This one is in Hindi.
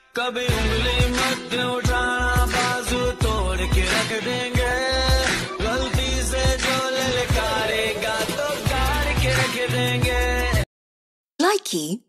कभी उंगली मत उठाना, बाजू तोड़ के रख देंगे। गलती से जो ललकारेगा तो काट के रख देंगे। Likey